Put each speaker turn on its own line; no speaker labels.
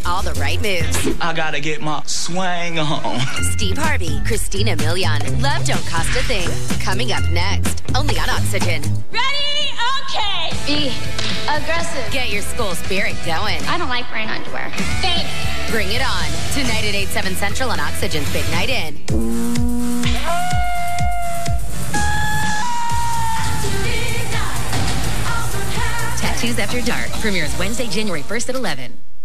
all the right moves.
I gotta get my swang on.
Steve Harvey, Christina Milian. Love don't cost a thing. Coming up next, only on Oxygen.
Ready? Okay.
Be aggressive.
Get your school spirit going.
I don't like wearing underwear.
Thanks.
Bring it on. Tonight at 8, 7 Central on Oxygen's Big Night In.
Tattoos After Dark premieres Wednesday, January 1st at 11.